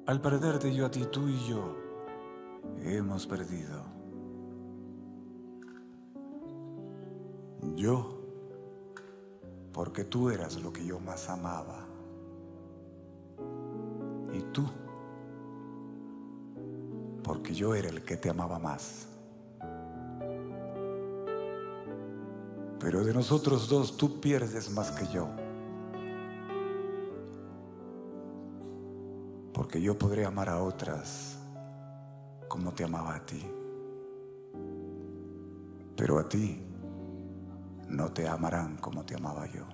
Al perderte yo a ti, tú y yo hemos perdido. Yo, porque tú eras lo que yo más amaba. Y tú, porque yo era el que te amaba más. Pero de nosotros dos tú pierdes más que yo. Porque yo podré amar a otras como te amaba a ti. Pero a ti no te amarán como te amaba yo.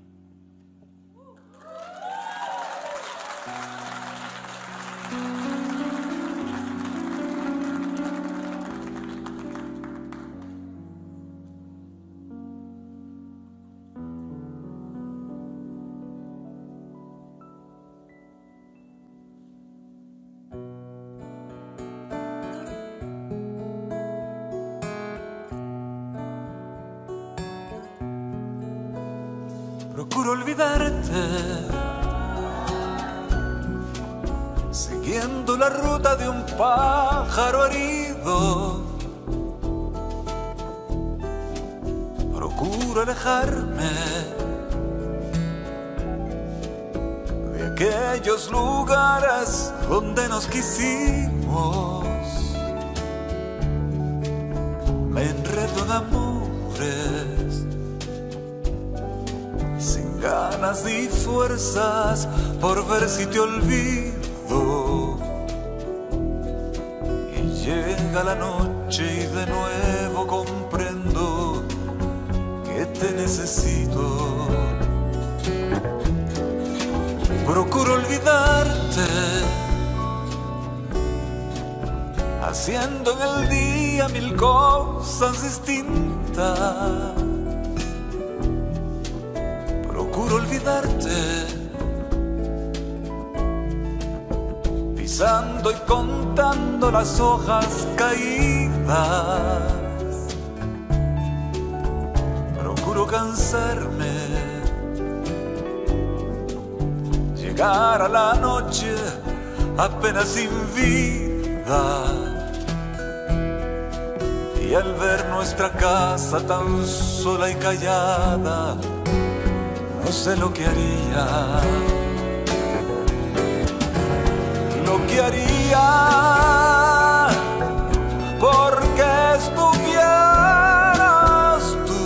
Procuro olvidarte, siguiendo la ruta de un pájaro herido. Procuro alejarme de aquellos lugares donde nos quisimos. Me enredo en amores sin ganas ni fuerzas por ver si te olvido. Y llega la noche y de nuevo comprendo que te necesito. Procuro olvidarte, haciendo en el día mil cosas distintas. Procuro olvidarte, pisando y contando las hojas caídas. Procuro cansarme, llegar a la noche apenas sin vida. Y al ver nuestra casa tan sola y callada, no sé lo que haría. Lo que haría porque estuvieras tú,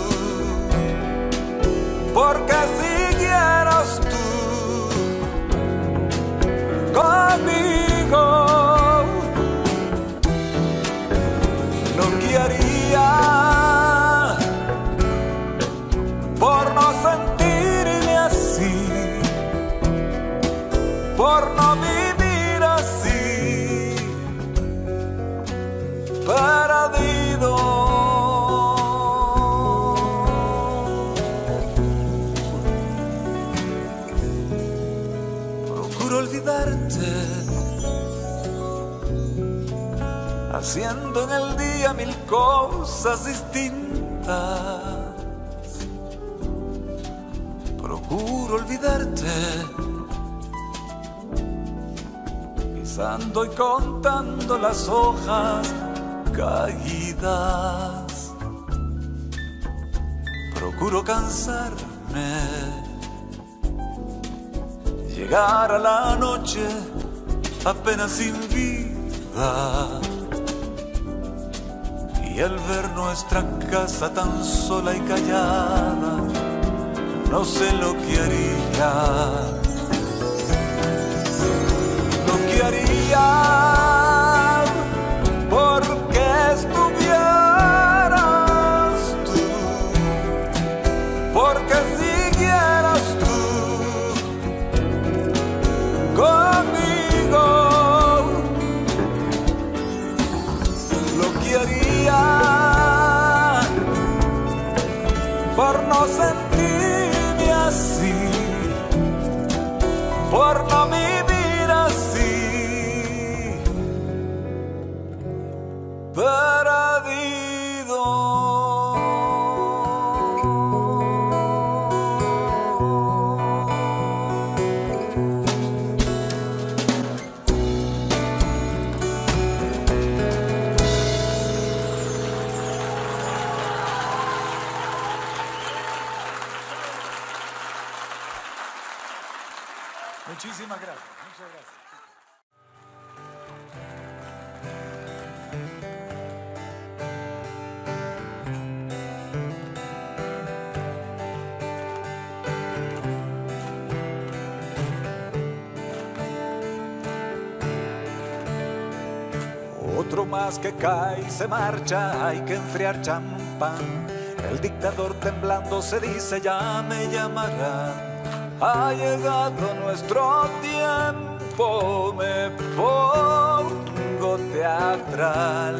porque siguieras tú conmigo. Lo que haría por no sentirme así, por no vivir así, perdido. Procuro olvidarte, haciendo en el día mil cosas distintas. Procuro olvidarte, pisando y contando las hojas caídas. Procuro cansarme, llegar a la noche apenas sin vida. Y al ver nuestra casa tan sola y callada, no sé lo que haría. Lo que haría porque estuvieras tú, porque siguieras tú conmigo. Lo que haría por no sentirme así, por no vivir así, perdido. Muchas gracias. Otro más que cae y se marcha, hay que enfriar champán. El dictador temblando se dice ya me llamarán. Ha llegado nuestro tiempo, me pongo teatral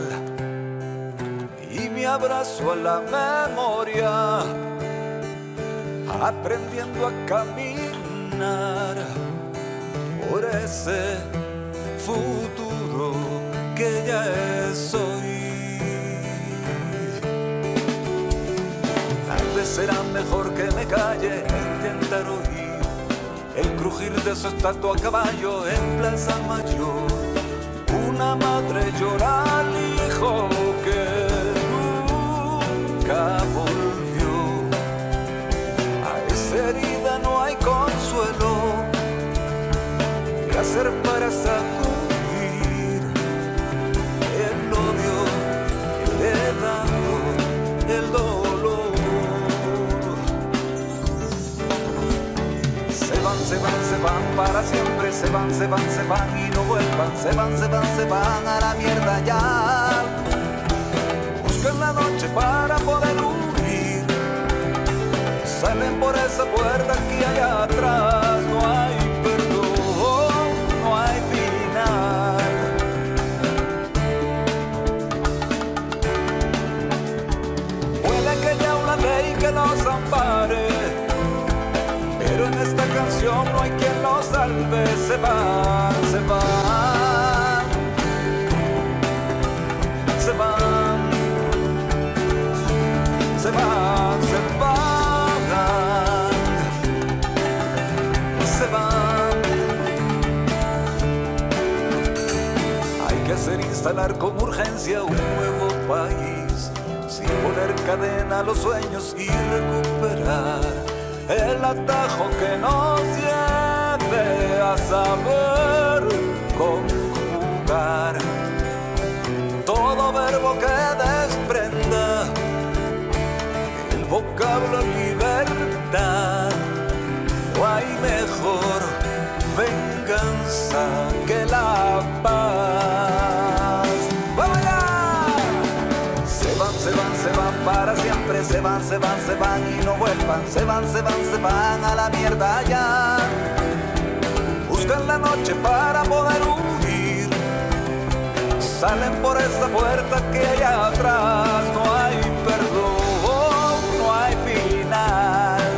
y me abrazo a la memoria, aprendiendo a caminar por ese futuro que ya es hoy. Tal vez será mejor que me calle e intentar oír el crujir de su estatua a caballo en Plaza Mayor. Una madre llora al hijo que nunca volvió. A esa herida no hay consuelo. ¿Qué hacer para sacudir el odio heredando el dolor? Se van para siempre, se van y no vuelvan, se van a la mierda ya. Buscan la noche para poder huir, salen por esa puerta aquí allá atrás, no hay perdón, no hay final. Puede que haya una ley que los ampare, pero en esta canción no hay quien los salve. Se van, se van, se van, se van, se van, se van. Hay que hacer instalar con urgencia un nuevo país, sin poner cadena a los sueños y recuperar el atajo que nos lleve a saber conjugar todo verbo que desprenda el vocablo libertad. No hay mejor venganza que la paz. ¡Vamos allá! Se van para siempre, se van y no vuelvan, se van a la mierda ya. Buscan la noche para poder huir, salen por esa puerta que hay atrás, no hay perdón, no hay final.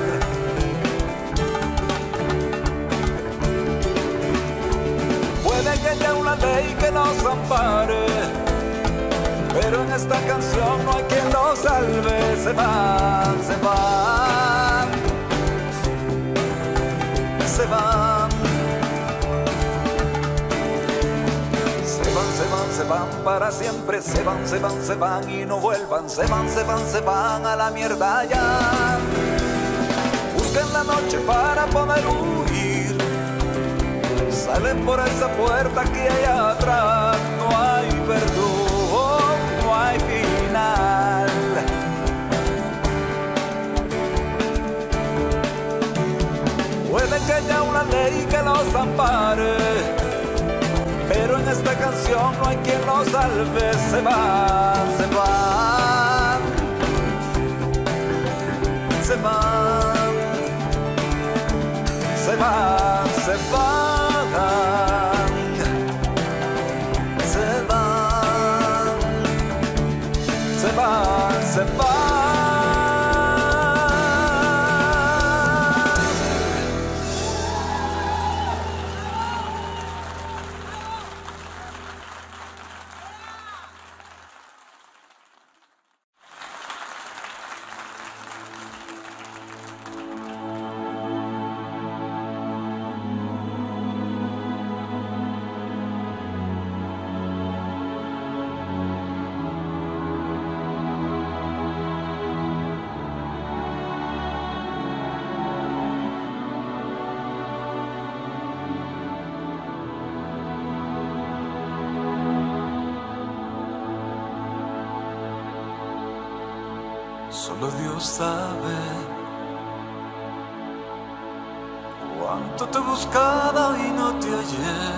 Puede que haya una ley que nos ampare, pero en esta canción no hay quien lo salve. Se van, se van, se van, se van para siempre, se van y no vuelvan, se van a la mierda ya. Buscan la noche para poder huir, salen por esa puerta que hay atrás, no hay perdón, no hay final. Puede que haya una ley que los ampare, pero en esta canción no hay quien los salve. Se van, se van, se van, se van, se van, se van, se van, se van. Solo Dios sabe cuánto te he buscado y no te hallé.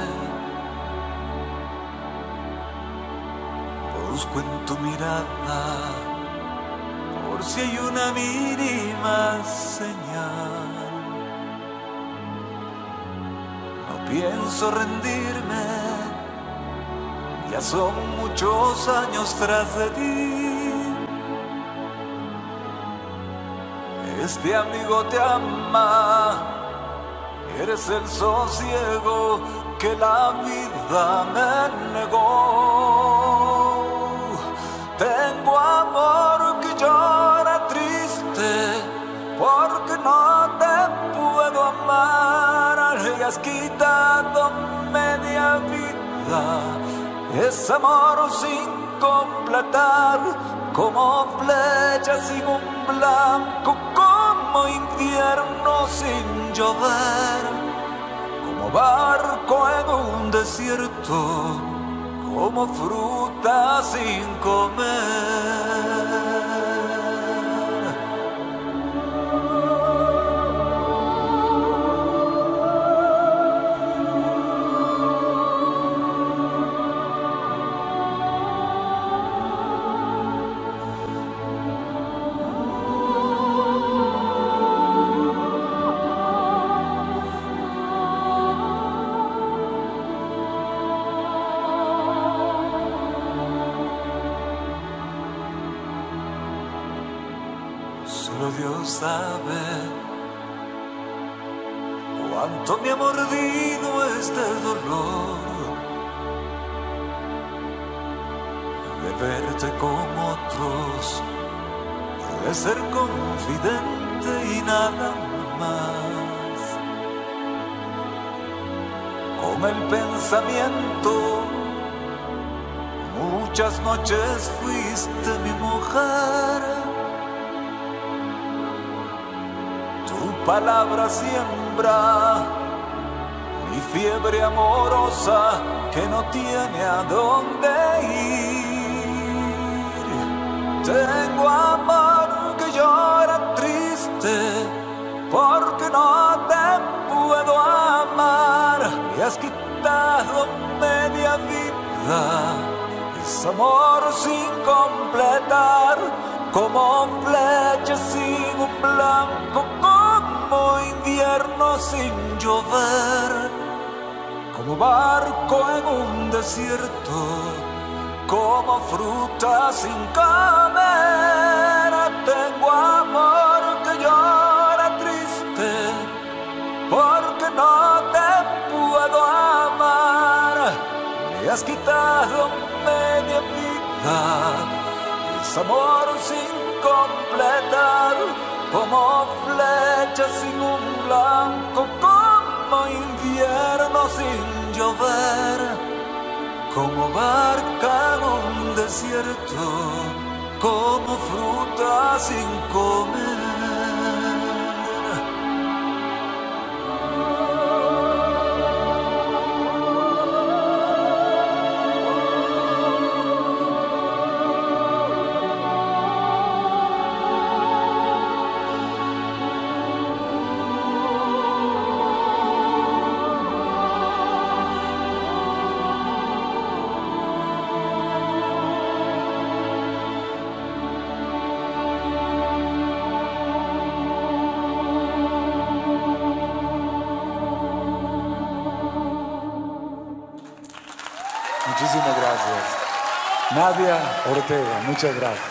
Busco en tu mirada por si hay una mínima señal. No pienso rendirme, ya son muchos años tras de ti. Este amigo te ama, eres el sosiego que la vida me negó. Tengo amor que llora triste porque no te puedo amar. Le has quitado media vida, es amor sin completar, como flecha sin un blanco, como invierno sin llover, como barco en un desierto, como fruta sin comer. Solo Dios sabe cuánto me ha mordido este dolor de verte como otros, de ser confidente y nada más. Con el pensamiento muchas noches fuiste mi mujer. Tu palabra siembra mi fiebre amorosa que no tiene a dónde ir. Tengo amor que llora triste porque no te puedo amar. Me has quitado media vida, es amor sin completar, como flecha sin un blanco, como invierno sin llover, como barco en un desierto, como fruta sin comer. Tengo amor que llora triste porque no te puedo amar. Me has quitado media vida, es amor sin completar, como flecha sin un blanco, como invierno sin llover, como barca en un desierto, como fruta sin comer. Muchísimas gracias. Nadia Ortega, muchas gracias.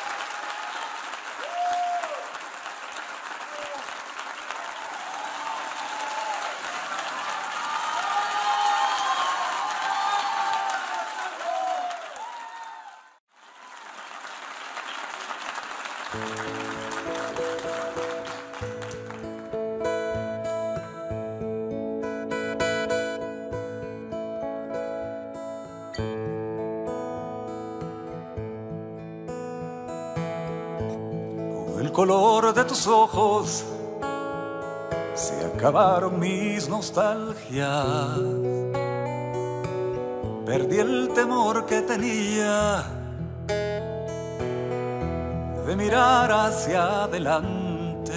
El color de tus ojos se acabaron mis nostalgias. Perdí el temor que tenía de mirar hacia adelante,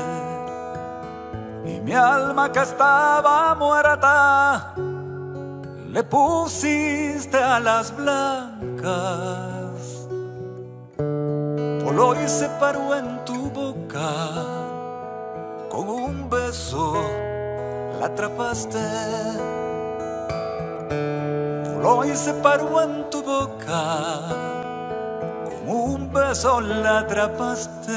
y mi alma que estaba muerta le pusiste alas blancas. Voló y se paró en tu boca, con un beso la atrapaste. Voló y se paró en tu boca, con un beso la atrapaste.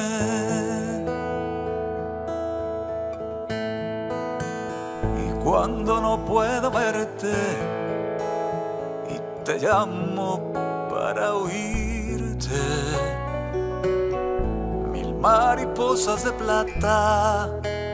Y cuando no puedo verte y te llamo para oírte, mil mariposas de plata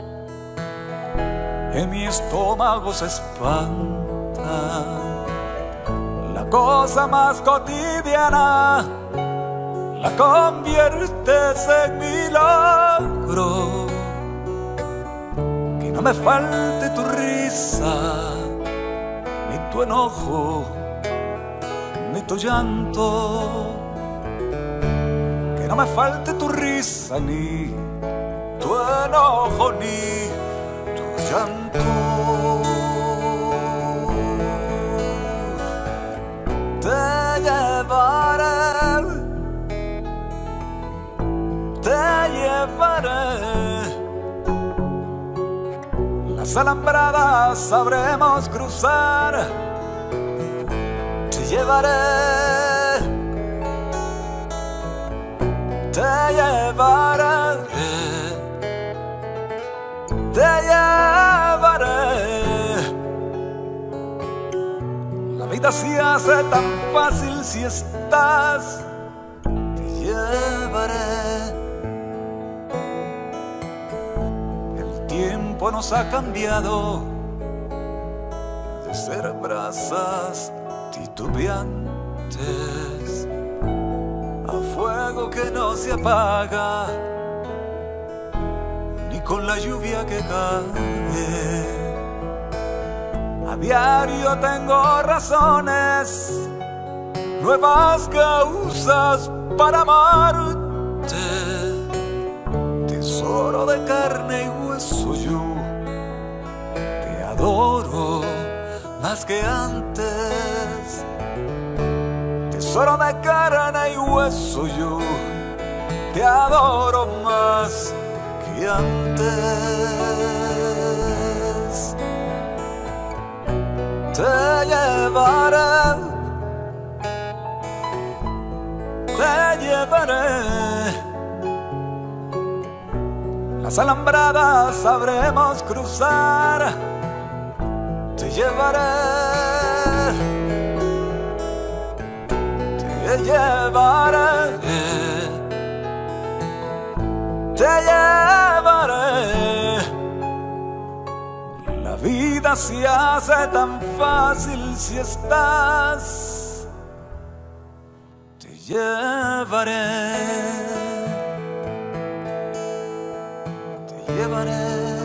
en mi estómago se espantan. La cosa más cotidiana la conviertes en milagro. Que no me falte tu risa, ni tu enojo, ni tu llanto. Que no me falte tu risa, ni tu enojo, ni tu llanto. Te llevaré, te llevaré. Las alambradas sabremos cruzar. Te llevaré, te llevaré, te llevaré. La vida se hace tan fácil si estás. Te llevaré. El tiempo nos ha cambiado de ser brasas titubeantes a fuego que no se apaga ni con la lluvia que cae. A diario tengo razones, nuevas causas para amarte. Tesoro de carne y hueso, yo te adoro más que antes. Tesoro de carne y hueso, yo te adoro más que antes. Te llevaré, te llevaré. Las alambradas sabremos cruzar. Te llevaré, te llevaré, te llevaré. La vida se hace tan fácil si estás. Te llevaré, te llevaré.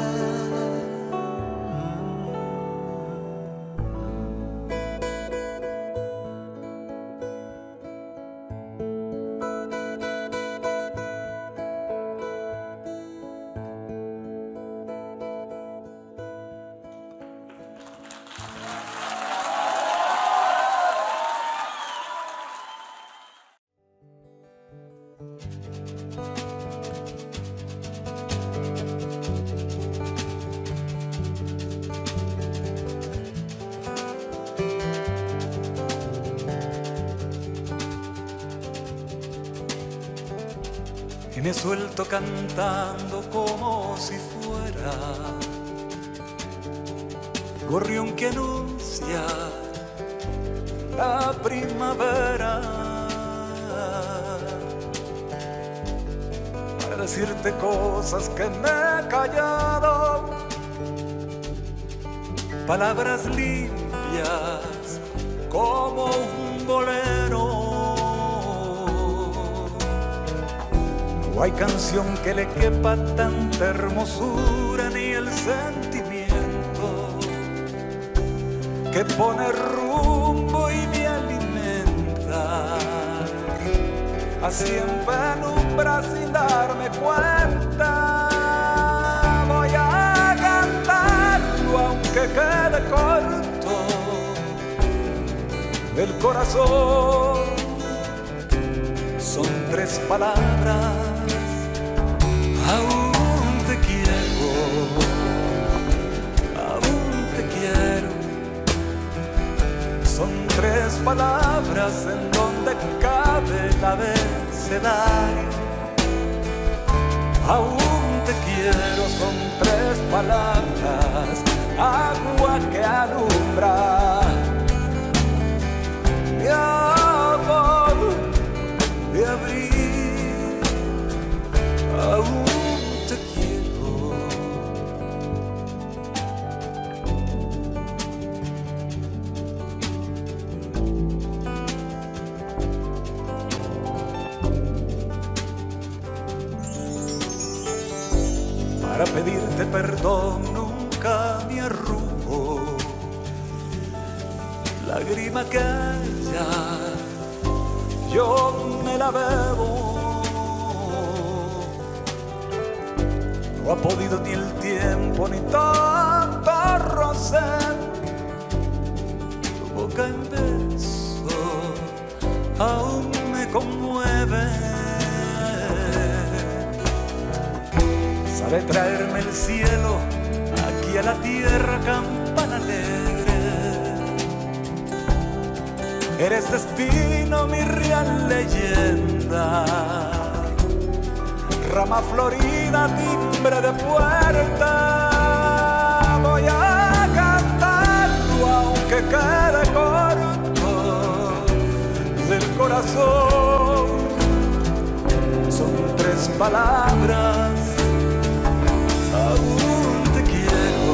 Y me suelto cantando como si fuera gorrión que anuncia la primavera, para decirte cosas que me he callado, palabras limpias como un bolero. No hay canción que le quepa tanta hermosura ni el sentimiento que pone rumbo y me alimenta así en penumbra sin darme cuenta. Voy a cantarlo aunque quede corto del corazón. Son 3 palabras: aún te quiero, aún te quiero. Son 3 palabras en donde cabe el abecedario. Aún te quiero, son 3 palabras, agua que alumbra. Mi amor de abril, aún te quiero. Para pedirte perdón nunca me arrugo, lágrima que haya yo me la bebo. No ha podido ni el tiempo ni tanto roce. Tu boca en beso aún me conmueve. Sabe traerme el cielo aquí a la tierra, campana alegre. Eres destino, mi real leyenda, rama florida, timbre de puerta. Voy a cantarlo aunque quede corto del corazón. Son 3 palabras: aún te quiero,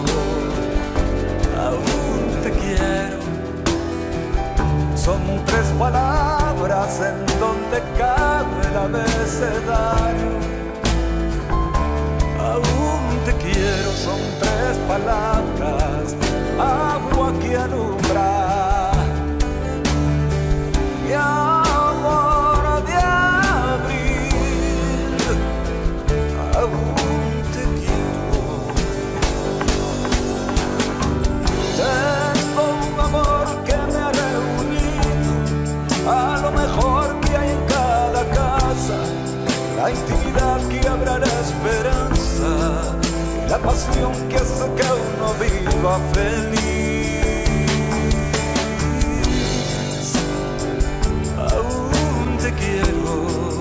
aún te quiero. Son 3 palabras en donde cabe el abecedario. Aún te quiero, son 3 palabras, agua que alumbra. Mi amor de abril, aún te quiero. Tengo un amor que me ha reunido a lo mejor que hay en cada casa, la intimidad que abre la esperanza y la pasión que hace que uno viva feliz. Aún te quiero.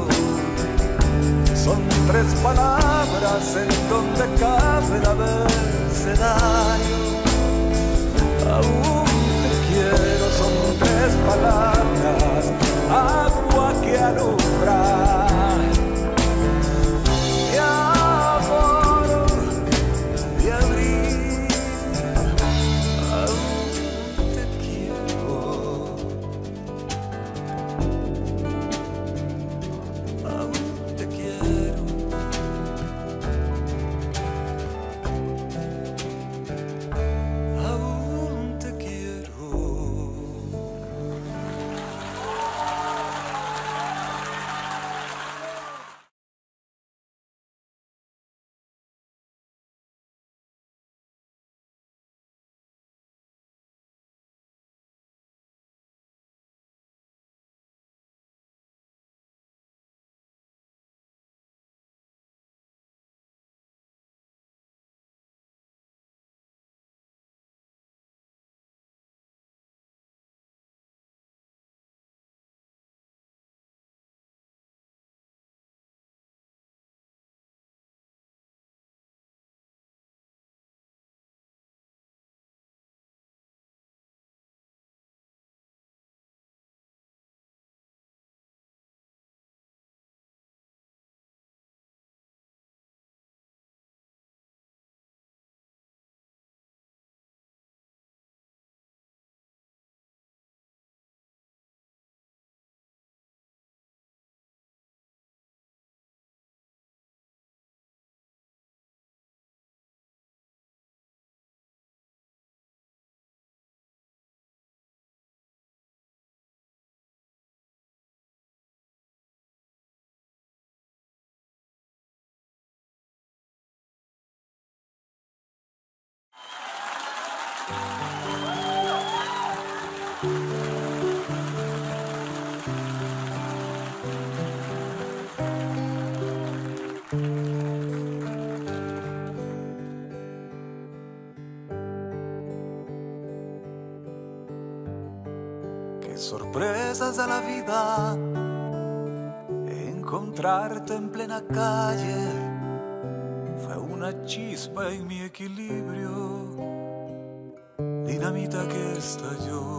Son 3 palabras en donde cabe el abecedario. Aún te quiero, son 3 palabras, agua que alumbra. Mi amor de abril, Qué sorpresas de la vida, encontrarte en plena calle fue una chispa en mi equilibrio, dinamita que estalló.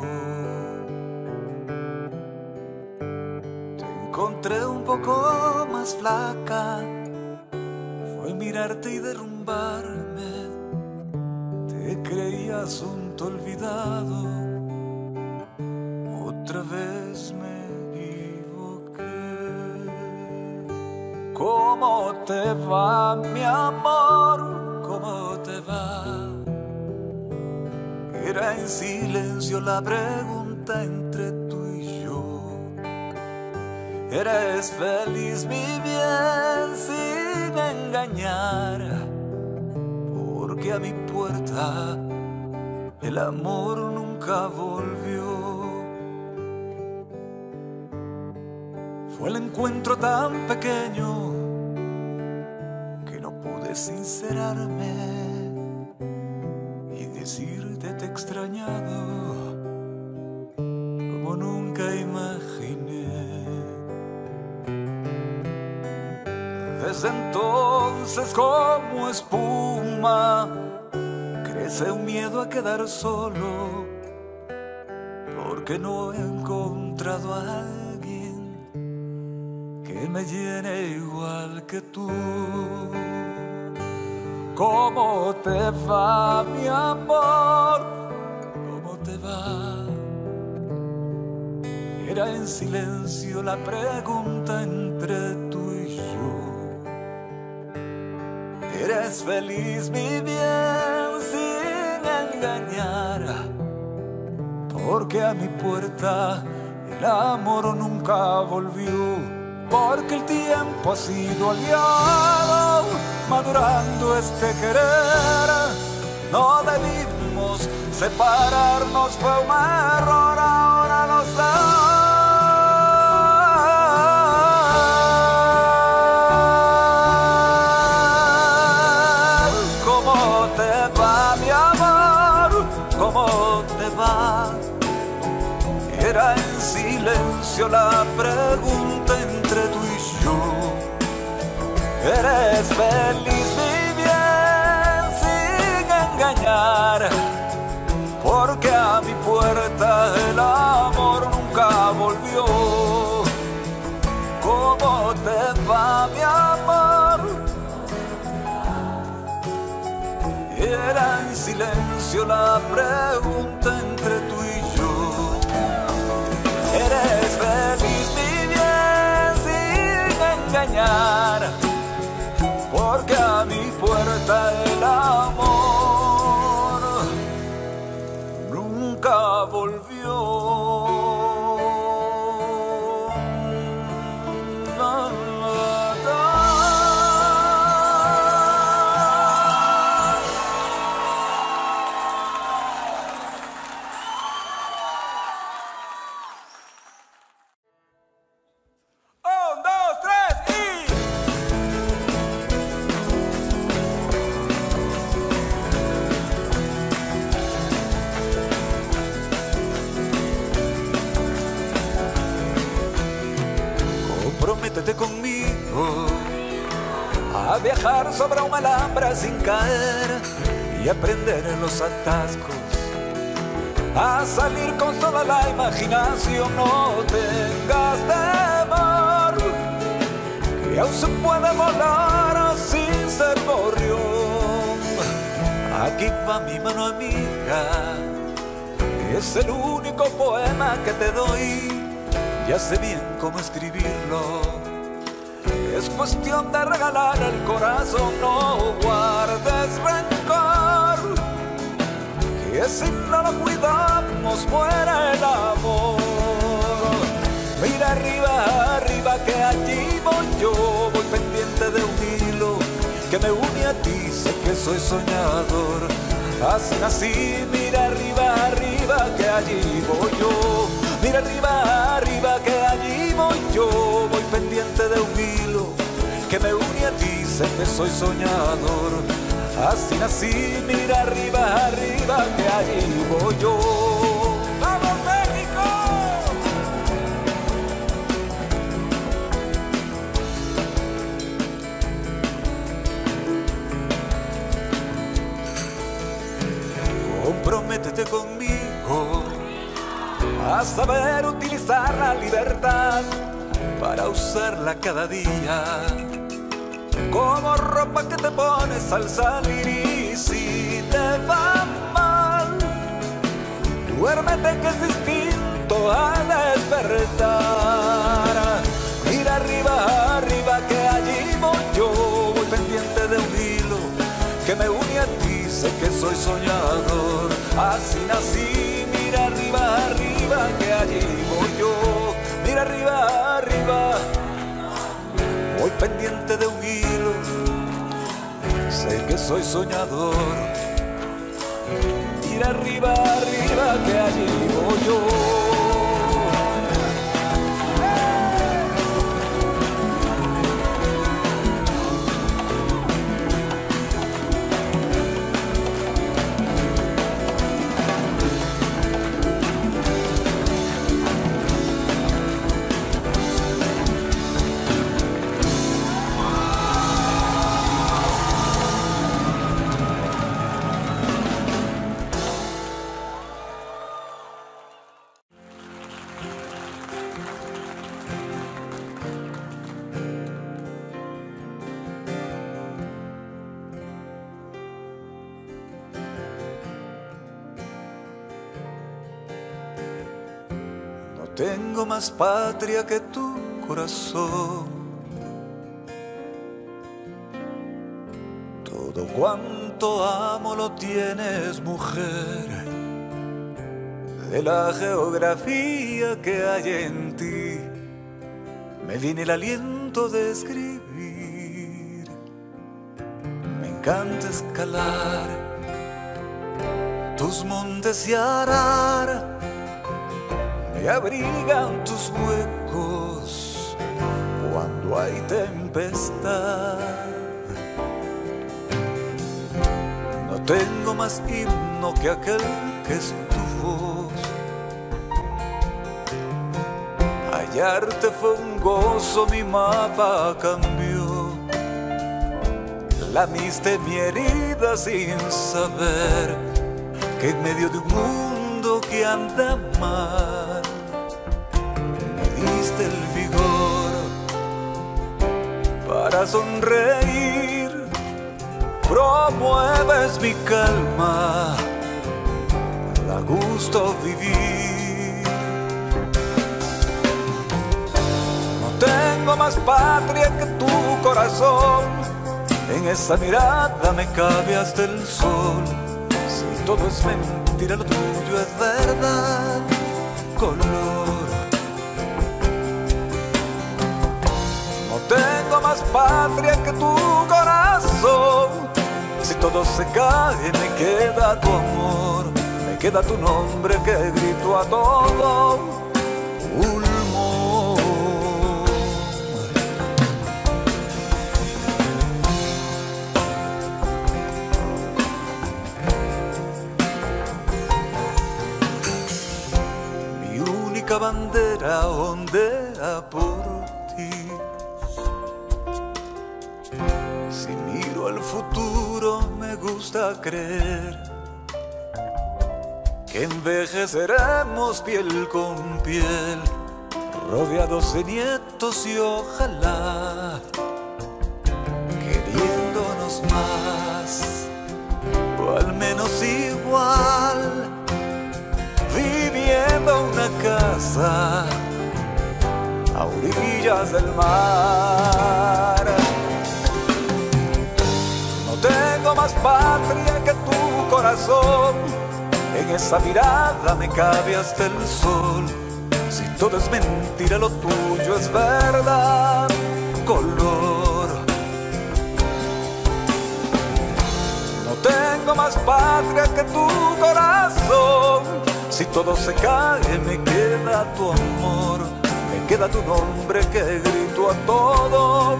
Te encontré un poco más flaca, fue mirarte y derrumbarme. Te creía asunto olvidado, otra vez me equivoqué. ¿Cómo te va, mi amor? ¿Cómo te va? Era en silencio la pregunta entre tú y yo. ¿Eres feliz, mi bien, sin engañar? Porque a mi puerta el amor nunca volvió. Fue el encuentro tan pequeño que no pude sincerarme y decirte te he extrañado como nunca imaginé. Desde entonces, como espuma, crece un miedo a quedar solo, porque no he encontrado a alguien que me llene igual que tú. ¿Cómo te va, mi amor? ¿Cómo te va? Era en silencio la pregunta entre tú y yo. ¿Eres feliz, mi bien, sin engañar? Porque a mi puerta el amor nunca volvió. Porque el tiempo ha sido aliado, madurando este querer. No debimos separarnos, fue un error, ahora lo sé. ¿Cómo te va, mi amor? ¿Cómo te va? Era en silencio la pregunta entre tú y yo. ¿Eres feliz, mi bien, sin engañar? Porque a mi puerta el amor nunca volvió. ¿Cómo te va, mi amor? Era en silencio la pregunta entre tú y yo. ¿Eres feliz, mi bien, sin engañar? Porque a mi puerta el amor nunca volvió. Comprométete conmigo a viajar sobre un alambre sin caer y aprender en los atascos, a salir con toda la imaginación. No tengas temor, que aún se puede volar sin ser gorrión. Aquí va mi mano amiga, es el único poema que te doy. Ya sé bien cómo escribirlo, es cuestión de regalar el corazón. No guardes rencor, que si no lo cuidamos muere el amor. Mira arriba, arriba, que allí voy yo, voy pendiente de un hilo que me une a ti, sé que soy soñador. Así nací, mira arriba, arriba, que allí voy yo. Mira arriba, arriba, que allí voy yo, voy pendiente de un hilo que me une a ti, sé que soy soñador. Así nací, mira arriba, arriba, que allí voy yo. ¡Vamos, México! a saber utilizar la libertad para usarla cada día, como ropa que te pones al salir. Y si te va mal, duérmete que es distinto al despertar. Mira arriba, arriba que allí voy yo, voy pendiente de un hilo que me une a ti, sé que soy soñador, así nací. Mira arriba, arriba que allí voy yo, mira arriba, arriba, voy pendiente de un hilo, sé que soy soñador. Mira arriba, arriba que allí voy yo. Tengo más patria que tu corazón. Todo cuanto amo lo tienes, mujer. De la geografía que hay en ti, me viene el aliento de escribir. Me encanta escalar tus montes y arar. Me abrigan tus huecos cuando hay tempestad. No tengo más himno que aquel que es tu voz. Hallarte fue un gozo, mi mapa cambió. Lamiste mi herida sin saber que en medio de un mundo que anda mal, el vigor para sonreír, promueves mi calma, da gusto vivir. No tengo más patria que tu corazón, en esa mirada me cabe hasta el sol. Si todo es mentira, lo tuyo es verdad, color. Tengo más patria que tu corazón. Si todo se cae, me queda tu amor, me queda tu nombre que grito a todo pulmón. Mi única bandera ondea por ti. Si miro al futuro me gusta creer que envejeceremos piel con piel, rodeados de nietos y ojalá queriéndonos más, o al menos igual, viviendo una casa a orillas del mar. Tengo más patria que tu corazón, en esa mirada me cabe hasta el sol. Si todo es mentira, lo tuyo es verdad, color. No tengo más patria que tu corazón. Si todo se cae, me queda tu amor, me queda tu nombre que grito a todo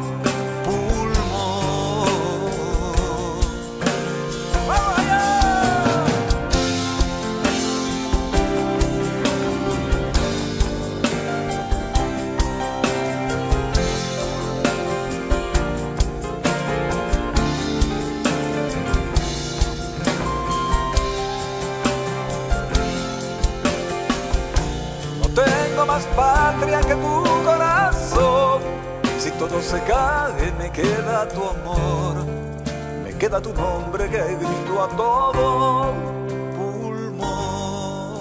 tengo más patria que tu corazón. Si todo se cae, me queda tu amor, me queda tu nombre que grito a todo pulmón.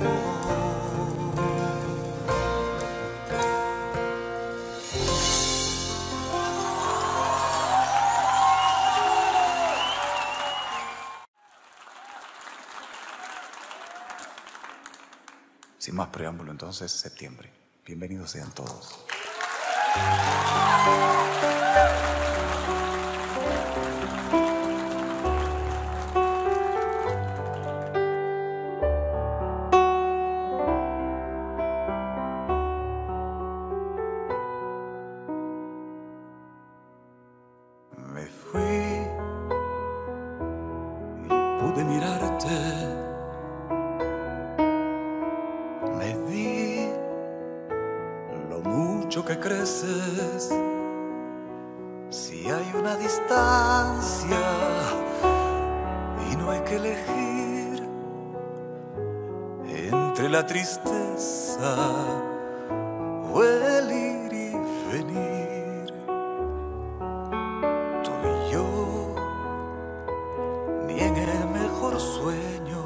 Sin más preámbulo, entonces, septiembre. Bienvenidos sean todos. Me fui y pude mirarte. Me di lo mucho que creces. Si hay una distancia y no hay que elegir entre la tristeza o el ir y venir, tú y yo, ni en el mejor sueño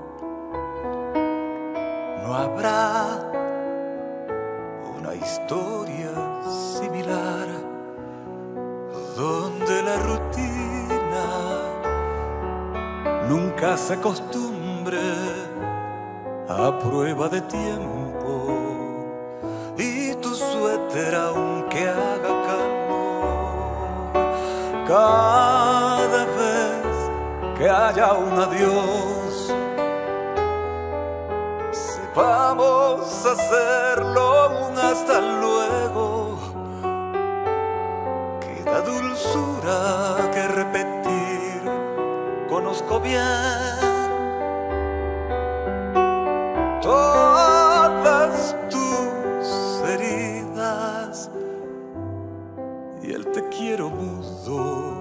no habrá una historia similar, donde la rutina nunca se acostumbre a prueba de tiempo, y tu suéter aunque haga calor, cada vez que haya un adiós, sepamos hacerlo un hasta luego. Queda dulzura que repetir, conozco bien todas tus heridas y el te quiero mudo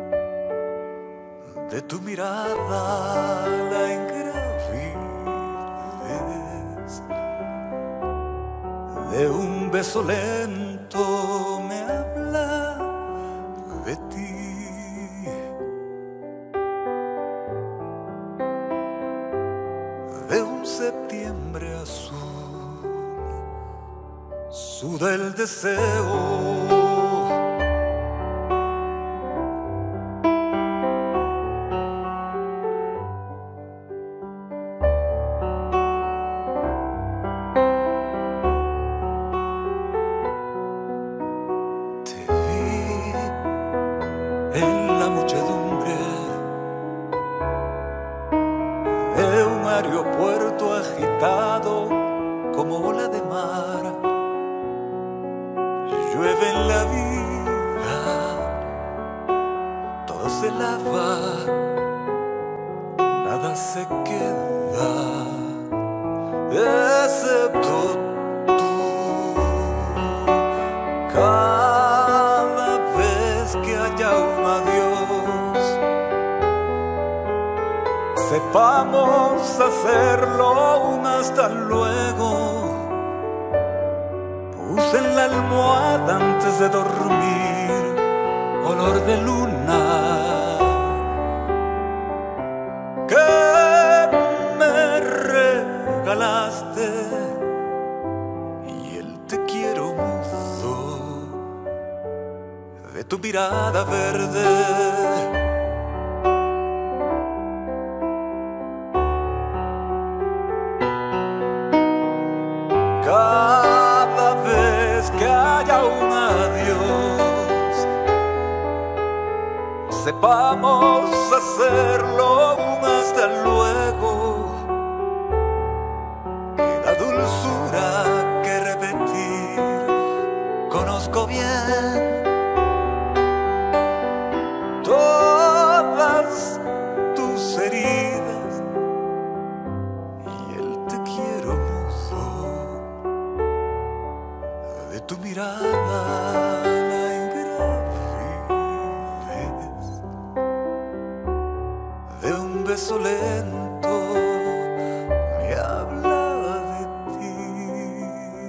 de tu mirada la ingravidez de un beso lento me habla de ti, de un septiembre azul, suda el deseo. En la muchedumbre de un aeropuerto agitado como ola de mar, llueve en la vida, todo se lava, nada se queda, excepto tú. Cada vez que haya un adiós, sepamos hacerlo un hasta luego. Puse en la almohada antes de dormir olor de luna que me regalaste, y el te quiero mudo de tu mirada verde. Cada vez que haya un adiós, sepamos hacerlo un hasta luego. Queda dulzura que repetir, conozco bien todas tus heridas y el te quiero mudo de tu mirada la ingravidez de un beso lento me habla de ti.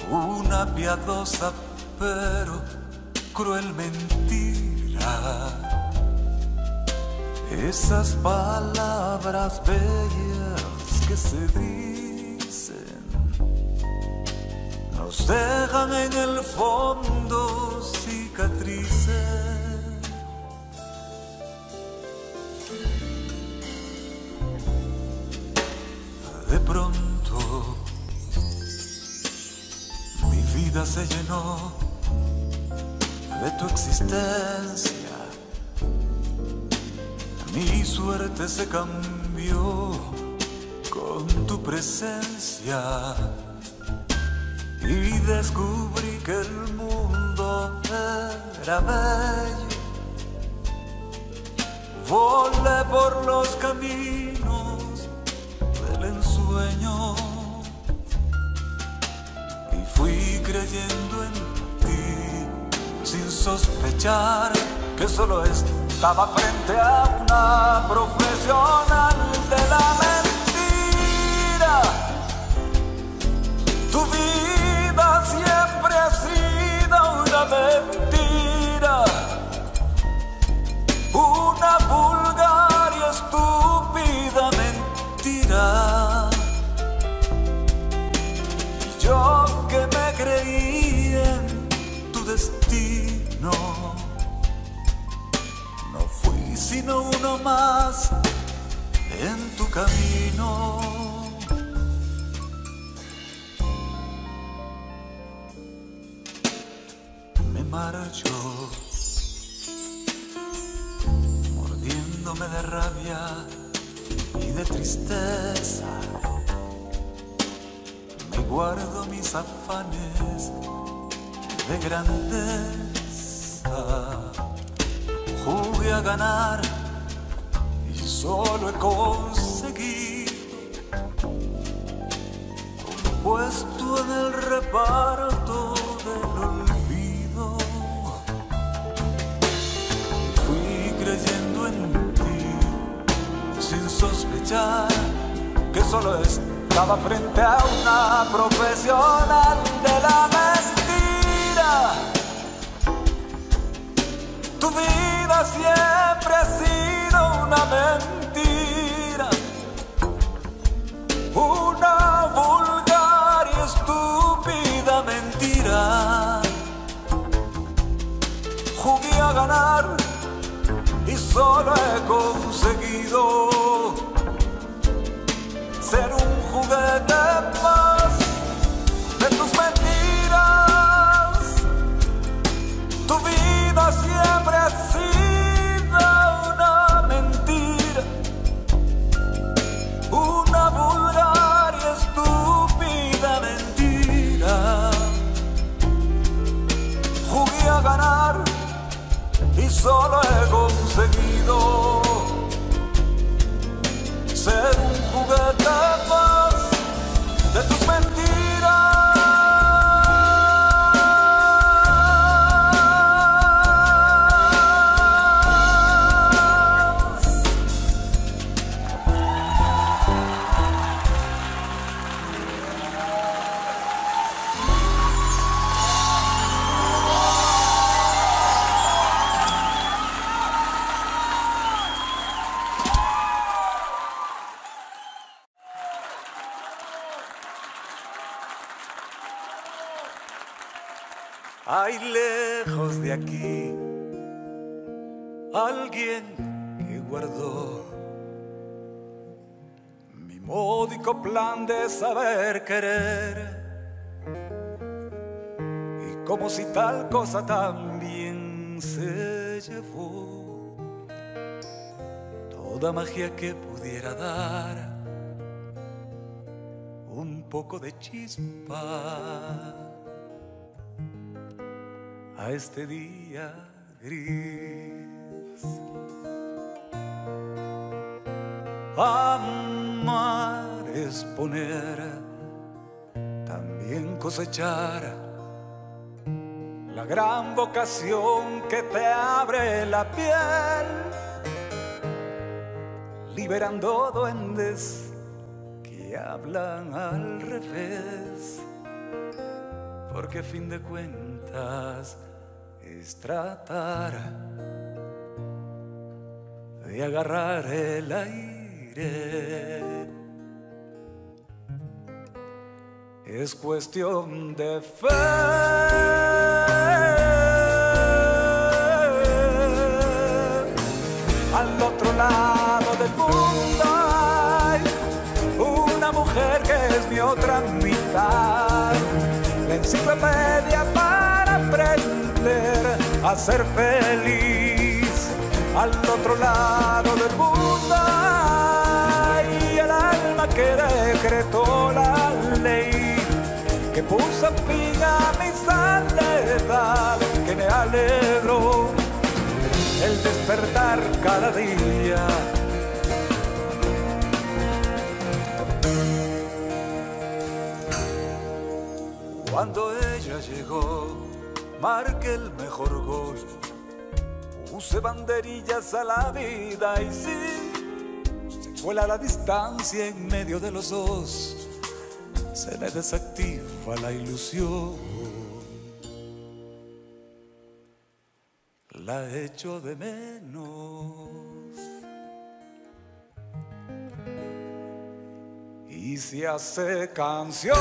una piadosa pero cruel mentira. Esas palabras bellas que se dicen nos dejan en el fondo cicatrices. De pronto mi vida se llenó de tu existencia. Mi suerte se cambió con tu presencia y descubrí que el mundo era bello. Volé por los caminos del ensueño y fui creyendo en ti sin sospechar que solo estaba frente a una profesional de la mentira. Tu vida siempre ha sido una mentira, una vulgar y estúpida mentira. Y yo que me creí en tu destino, no fui sino uno más en tu camino. Me marcho mordiéndome de rabia y de tristeza. Me guardo mis afanes de grandeza. Jugué a ganar y solo he conseguido un puesto en el reparto del olvido. Fui creyendo en ti sin sospechar que solo estaba frente a una profesional de la mentira. Tu vida siempre ha sido una mentira, una vulgar y estúpida mentira. Jugué a ganar y solo he conseguido ser un juguete más de tus mentiras. Tu vida siempre ha sido una mentira, una vulgar y estúpida mentira. Jugué a ganar y solo he conseguido ser un juguete más de tus mentiras. Hay lejos de aquí alguien que guardó mi módico plan de saber querer, y como si tal cosa también se llevó toda magia que pudiera dar un poco de chispa a este día gris. Amar es poner, también cosechar la gran vocación que te abre la piel, liberando duendes que hablan al revés. porque a fin de cuentas es tratar de agarrar el aire. Es cuestión de fe. Al otro lado del mundo hay una mujer que es mi otra mitad, la enciclopedia para aprender a ser feliz. Al otro lado del mundo hay el alma que decretó la ley, que puso fin a mi soledad, que me alegró el despertar cada día. Cuando ella llegó, marqué el mejor gol, puse banderillas a la vida y sí, se cuela la distancia en medio de los dos, se me desactiva la ilusión. La echo de menos y se hace canción.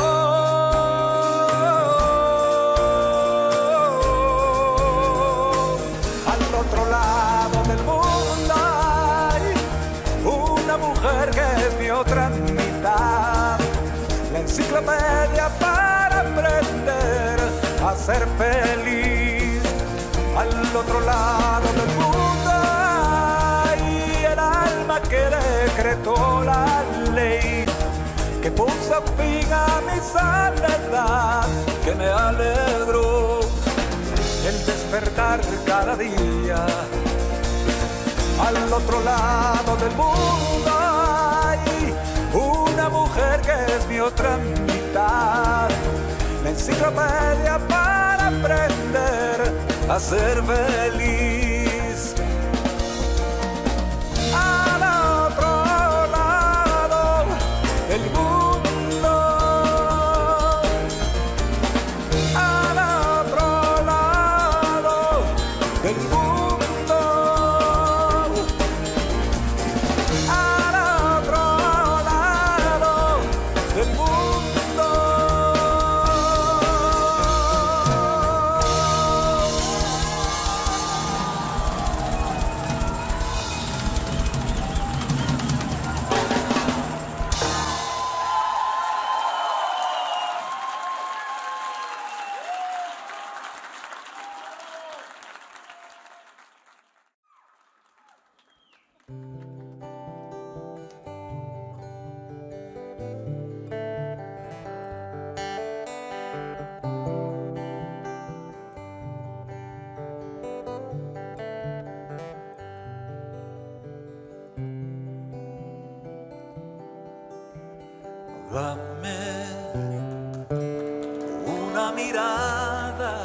Al otro lado del mundo hay una mujer que es mi otra mitad, la enciclopedia para aprender a ser feliz. Al otro lado del mundo hay el alma que decretó la ley, que puso fin a mi soledad, que me alegró el despertar cada día. Al otro lado del mundo hay una mujer que es mi otra mitad, la enciclopedia para aprender a ser feliz. Al otro lado del mundo, al otro lado del mundo, al otro lado del mundo. Dame una mirada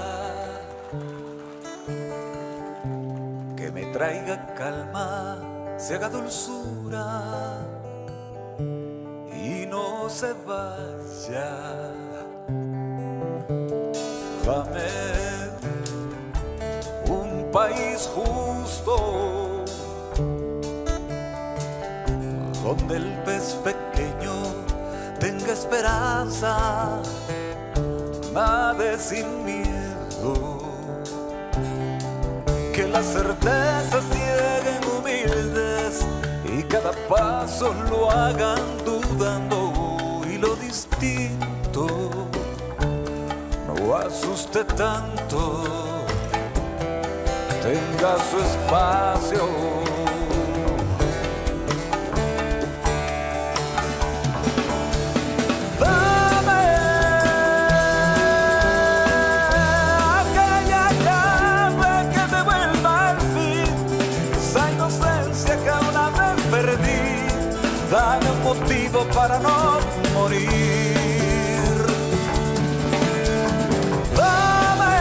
que me traiga calma, se haga dulzura y no se vaya. Dame un país justo donde el pez pequeño tenga esperanza, nade sin miedo, que las certezas lleguen humildes y cada paso lo hagan dudando, y lo distinto no asuste tanto, tenga su espacio. Dame un motivo para no morir. Dame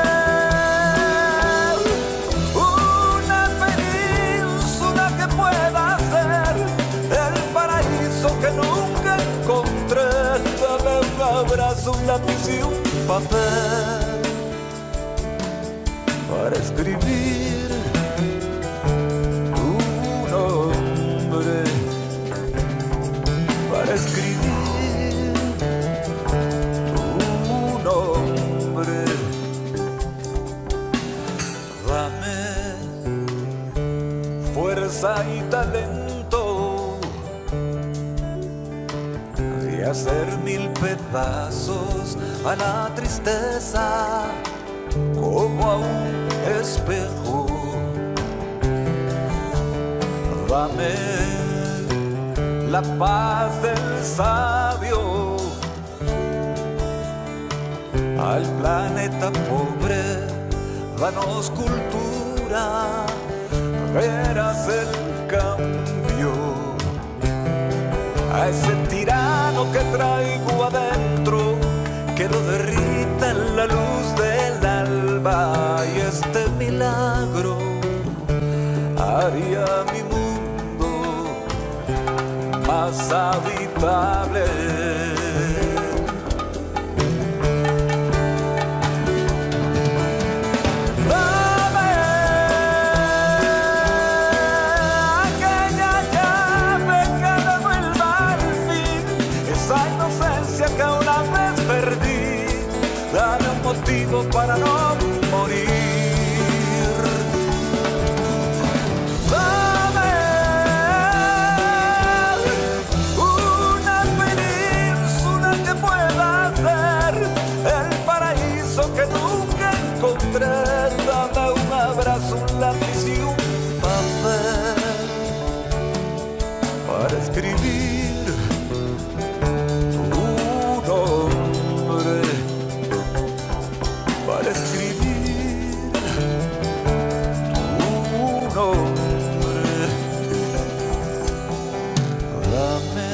una península que pueda ser el paraíso que nunca encontré. Dame un abrazo, un lápiz y un papel para escribir tu nombre, para escribir tu nombre. Dame fuerza y talento de hacer 1000 pedazos a la tristeza como a un espejo. Dame la paz del sabio al planeta pobre, danos cultura, verás el cambio. A ese tirano que traigo adentro, que lo derrita en la luz del alba, y este milagro haría mi mundo más habitable. Dame aquella llave que devuelva al fin esa inocencia que una vez perdí. Dame un motivo para no morir. Dame una península que pueda ser el paraíso que nunca encontré. Dame un abrazo, un lápiz y un papel para escribir tu nombre, para escribir tu nombre. Dame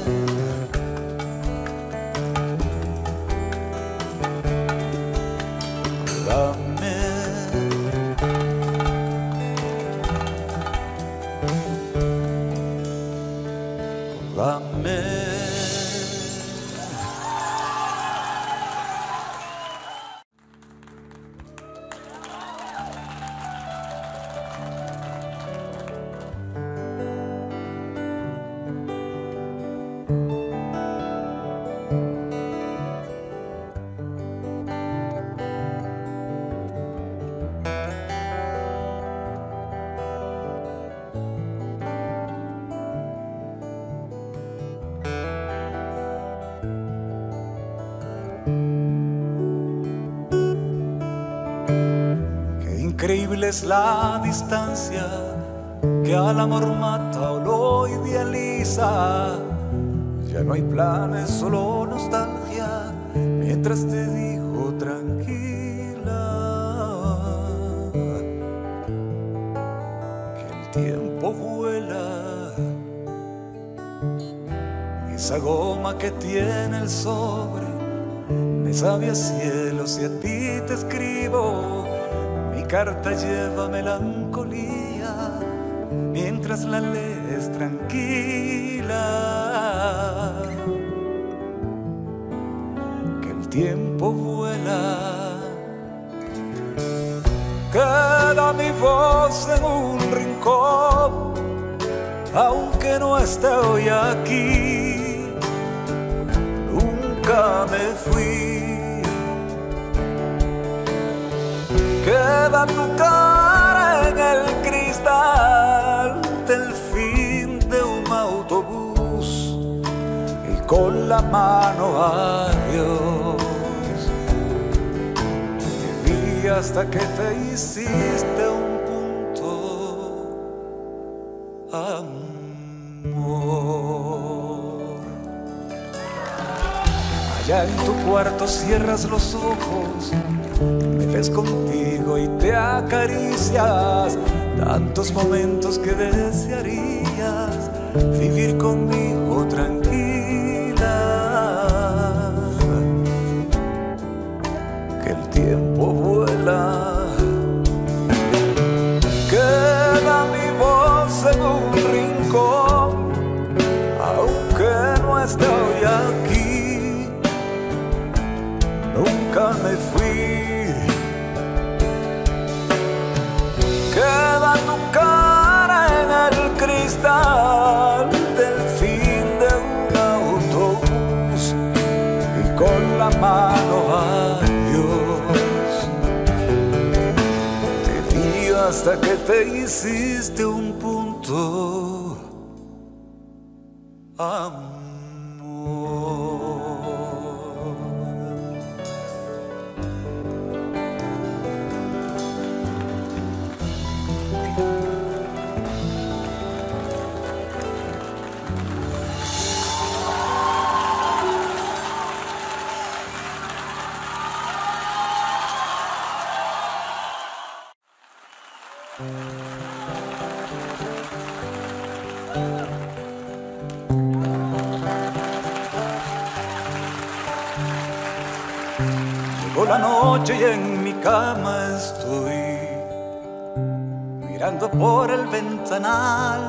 increíble es la distancia que al amor mata o lo idealiza. Ya no hay planes, solo nostalgia, mientras te digo tranquila que el tiempo vuela. Esa goma que tiene el sobre me sabe a cielo si a ti te escribo. Mi carta lleva melancolía mientras la lees tranquila. Que el tiempo vuela. Queda mi voz en un rincón, aunque no esté hoy aquí. Nunca me fui. Queda tu cara en el cristal del fin de un autobús y con la mano adiós. Te vi hasta que te hiciste un punto, amor. Allá en tu cuarto cierras los ojos, me ves contigo y te acaricias. Tantos momentos que desearías vivir conmigo tranquila. Que el tiempo vuela. Queda mi voz en un rincón, aunque no esté hoy aquí. Nunca me fui. Queda tu cara en el cristal del fin de un autobús y con la mano adiós. Te vi hasta que te hiciste un punto, amor. Llegó la noche y en mi cama estoy mirando por el ventanal.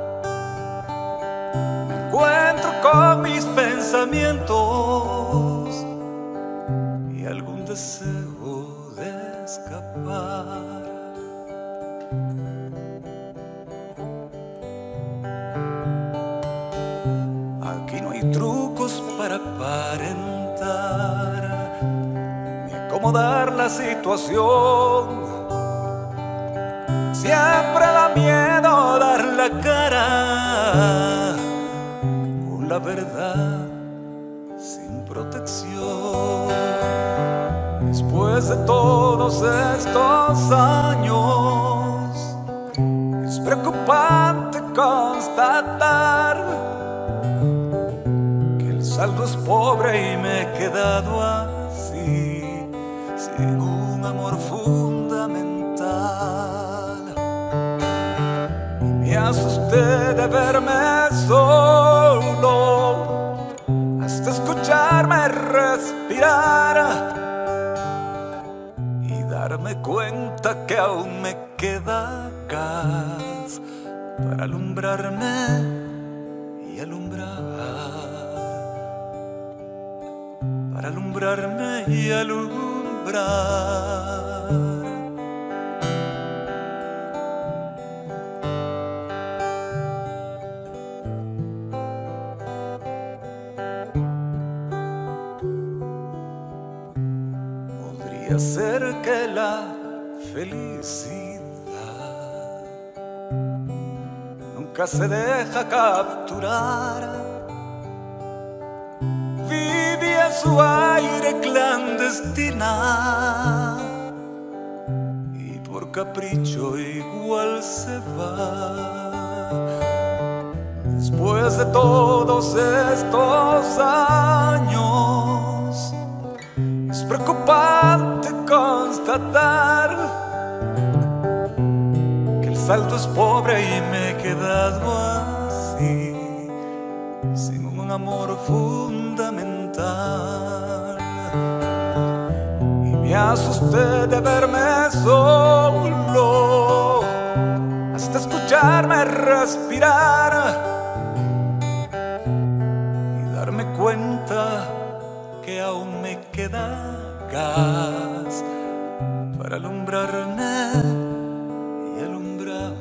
Me encuentro con mis pensamientos y algún deseo de escapar. Aquí no hay trucos para aparentar ni acomodar la situación. Siempre da miedo dar la cara con la verdad sin protección. Después de todos estos años, es preocupante constatar que el saldo es pobre y me he quedado así, sin un amor fundamental. Y me asusté de verme solo, hasta escucharme respirar y darme cuenta que aún me queda gas para alumbrarme y alumbrar, para alumbrarme y alumbrar. Podría ser que la felicidad nunca se deja capturar. Vive su aire clandestina y por capricho igual se va. Después de todos estos años, es preocupante constatar que el saldo es pobre y me he quedado así, sin un amor fundamental. Y me asusté de verme solo, hasta escucharme respirar y darme cuenta que aún me queda gas para alumbrarme y alumbrar,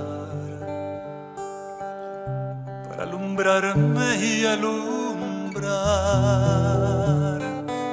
para alumbrarme y alumbrar.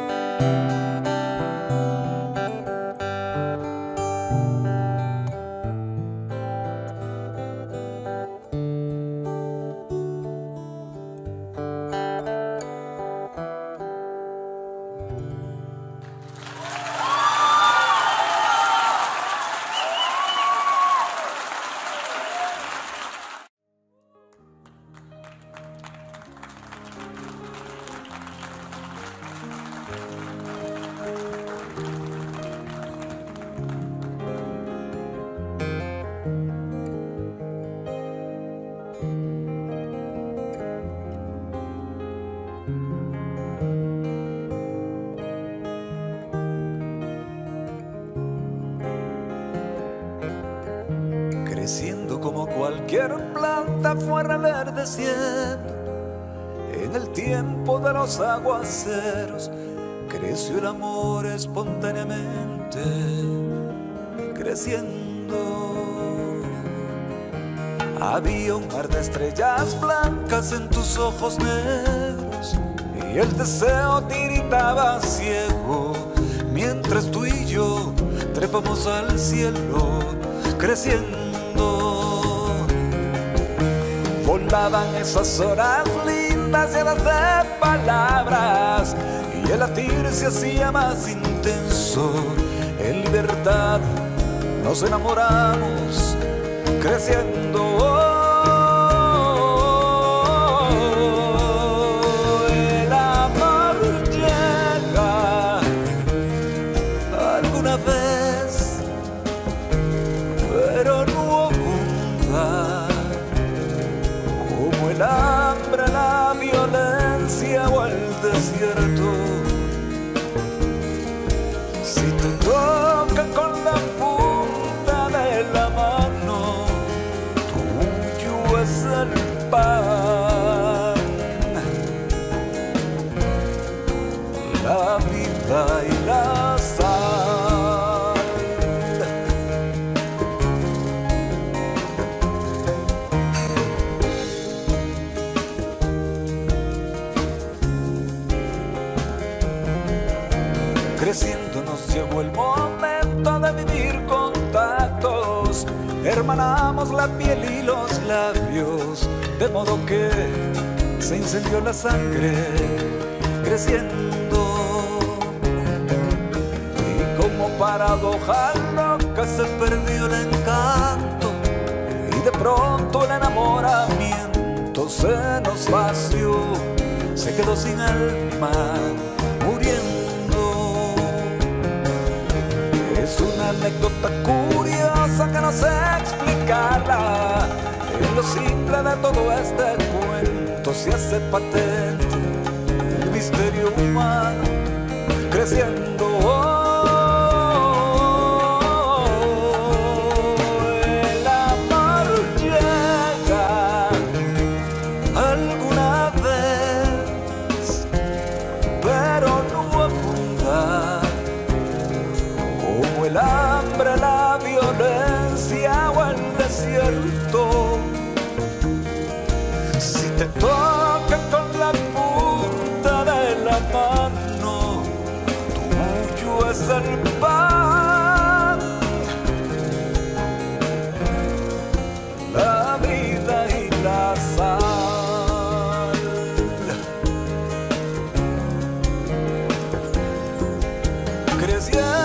Creciendo como cualquier planta fue reverdeciendo en el tiempo de los aguaceros. creció el amor espontáneamente, creciendo. Había un mar de estrellas blancas en tus ojos negros y el deseo tiritaba ciego mientras tú y yo trepamos al cielo, creciendo. Volaban esas horas lindas llenas de palabras y el latir se hacía más intenso. En libertad nos enamoramos, creciendo. El amor llega alguna vez, pero no abunda, como el hambre, la violencia o el desierto. Si te toca con la punta de la mano, tuyo es el pan, la vida y la sal. Creciendo nos llegó el momento de vivir contactos. Hermanamos la piel y los labios, de modo que se incendió la sangre, creciendo. Y como paradoja loca se perdió el encanto y de pronto el enamoramiento se nos vació, se quedó sin alma, muriendo. Es una anécdota curiosa que no sé explicarla. En lo simple de todo este cuento se hace patente el misterio humano, creciendo. El amor llega alguna vez, pero no abunda, como el hambre, la violencia o el desierto. Si te toca con la punta de la mano, tuyo es el pan, la vida y la sal. Creciendo.